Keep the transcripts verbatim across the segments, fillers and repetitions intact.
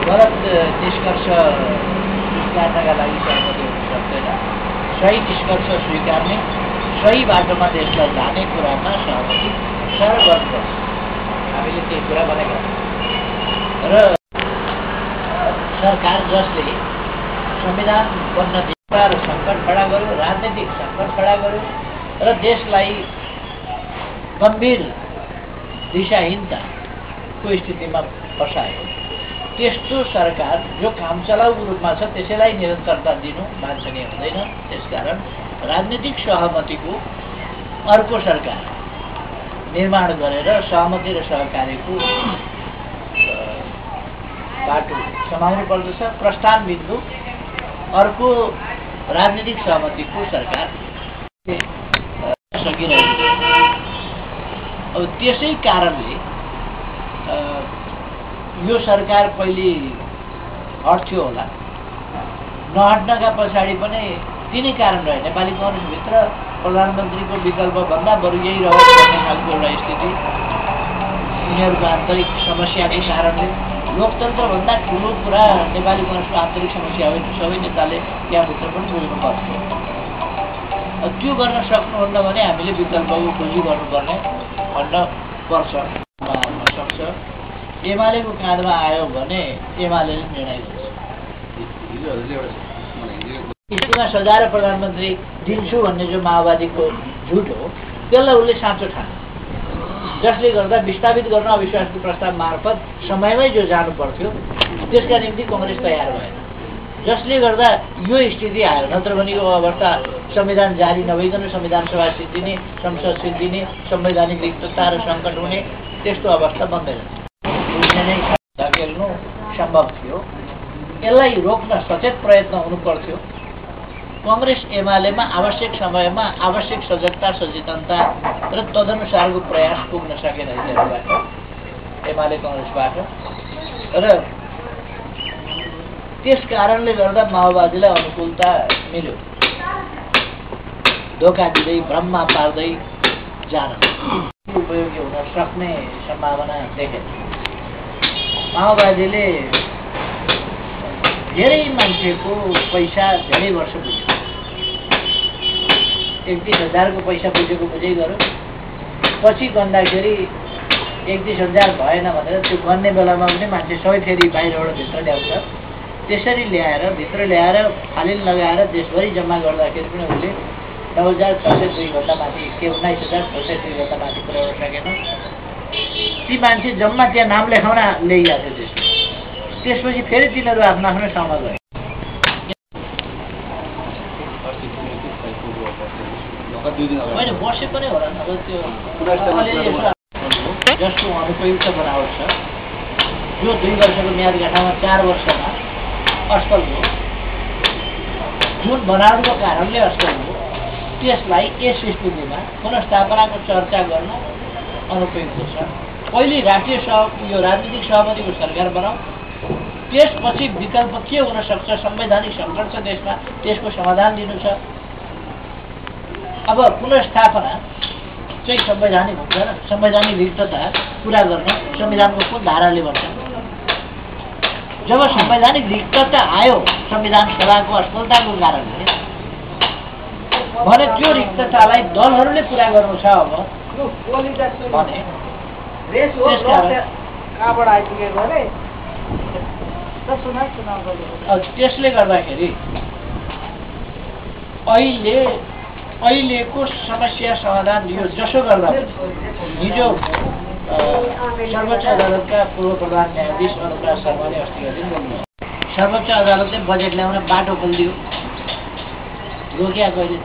गलत निष्कर्ष स्वीकार्नका लागि सहमति हुन सक्दैन। सही निष्कर्ष स्वीकार्ने, सही बाटोमा देशलाई लाने कुरामा सहमति साह्रो गर्नुपर्छ। हामीले त्यही कुरा भनेका र सरकार जसले संविधान बन्न दिए र सङ्कट खडा गर्यो, राजनीतिक सङ्कट खडा गर्यो र देशलाई गम्भीर दिशाहीनताको स्थितिमा फसायो, त्यस्तो सरकार जो काम चलाउ रूपमा छ त्यसैलाई निरन्तरता दिनु वाञ्छनीय हुँदैन। त्यसकारण राजनीतिक सहमतिको अर्को सरकार निर्माण गरेर सहमति र सहकार्यको बाटो समाउनु पर्दछ। प्रस्थान बिन्दु अर्को राजनीतिक सहमतिको सरकार सकिरहेको। अब त्यसै कारणले यो सरकार पहिले हट्थ्यो होला, नहट्नका पछाडि पनि तिनै कारण रहे। नेपाली काङ्ग्रेसभित्र प्रधानमन्त्रीको विकल्पभन्दा बरु यही रहोस् भन्ने खालको एउटा स्थिति, उनीहरूको आन्तरिक समस्याकै कारणले। लोकतन्त्रभन्दा ठुलो कुरा नेपाली काङ्ग्रेसको आन्तरिक समस्या होइन, सबै नेताले त्यहाँभित्र पनि बुझ्नु पर्थ्यो। त्यो गर्न सक्नुहुन्न भने हामीले विकल्पको खोजी गर्नुपर्ने भन्न पर्छ, हुन सक्छ। एमालेको काँधमा आयो भने एमाले निर्णय गर्छ। स्थितिमा सजाएर प्रधानमन्त्री दिन्छु भन्ने जो माओवादीको झुट हो, त्यसलाई उसले साँचो ठान्यो, जसले गर्दा विस्थापित गर्न अविश्वासको प्रस्ताव मार्फत समयमै जो जानु पर्थ्यो त्यसका निम्ति कङ्ग्रेस तयार भएन, जसले गर्दा यो स्थिति आयो। नत्र भने यो अवस्था संविधान जारी नभइकन संविधान सभा सिद्धिने, संसद सिद्धिने, संवैधानिक रिक्तता र सङ्कट हुने त्यस्तो अवस्था बन्दैन। नै धकेल्नु सम्भव थियो। यसलाई रोक्न सचेत प्रयत्न हुनु पर्थ्यो। कङ्ग्रेस एमालेमा आवश्यक समयमा आवश्यक सजगता, सचेतनता र तदनुसारको प्रयास पुग्न सकेन यिनीहरूबाट, एमाले कङ्ग्रेसबाट। र त्यस कारणले गर्दा माओवादीलाई अनुकूलता मिल्यो, धोका दिँदै भ्रममा पार्दै जान उपयोगी हुन सक्ने सम्भावना देखे। माओवादीले धेरै मान्छेको पैसा धेरै वर्ष बुझ्यो, एकतिस हजारको पैसा बुझेको बुझै गर्यो। पछि गन्दाखेरि एकतिस हजार भएन भनेर त्यो गन्ने बेलामा पनि मान्छे सबै फेरि बाहिरबाट भित्र ल्याउँछ। त्यसरी ल्याएर भित्र ल्याएर फालिल लगाएर देशभरि जम्मा गर्दाखेरि पनि उसले नौ हजार छ सय दुई घन्टा माथि के उन्नाइस हजार छ सय दुई घन्टा माथि पुर्याउन सकेन। ती मान्छे जम्मा त्यहाँ नाम लेखाउन ल्याइरहेको थियो त्यसमा। त्यसपछि फेरि तिनीहरू आफ्नो आफ्नो ठाउँमा गए। होइन वर्षे पनि होला, अब त्यो जसको अनुपयुक्त बनावट छ, जो दुई वर्षको म्यादगाँठामा चार वर्षमा अस्थल हो, जुन बनावटको कारणले अस्थल हो, त्यसलाई यस स्थितिमा पुनर्स्थापनाको चर्चा गर्न अनुपयुक्त छ। पहिले राष्ट्रिय सह यो राजनीतिक सहमतिको सरकार बनाऊ, त्यसपछि विकल्प के हुन सक्छ, संवैधानिक सङ्कट छ देशमा, त्यसको समाधान दिनु छ। अब पुनर्स्थापना चाहिँ संवैधानिक हुँदैन, संवैधानिक रिक्तता पुरा गर्न संविधानको कुन धाराले भन्छ? जब संवैधानिक रिक्तता आयो संविधान सभाको असफलताको कारणले, भने त्यो रिक्ततालाई दलहरूले पुरा गर्नु छ। अब भने त्यसले गर्दाखेरि अहिले अहिलेको समस्या समाधान यो जसो गर्दा हिजो सर्वोच्च अदालतका पूर्व प्रधान न्यायाधीश अनुराग शर्माले अस्तिका दिन बोल्नु, सर्वोच्च अदालतले बजेट ल्याउन बाटो खोलिदियो, रोक्या कहिले।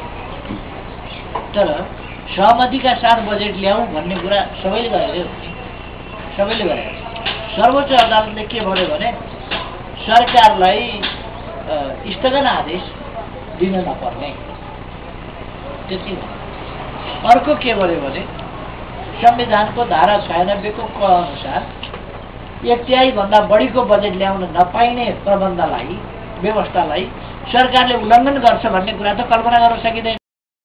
तर सहमतिका साथ बजेट ल्याउँ भन्ने कुरा सबैले गरेको, सबैले गरेको। सर्वोच्च अदालतले के भन्यो भने सरकारलाई स्थगन आदेश दिन नपर्ने, त्यति। अर्को के भन्यो भने संविधानको धारा छयानब्बेको क अनुसार एक तिहाईभन्दा बढीको बजेट ल्याउन नपाइने प्रबन्धलाई, व्यवस्थालाई सरकारले उल्लङ्घन गर्छ भन्ने कुरा त कल्पना गर्न सकिँदैन।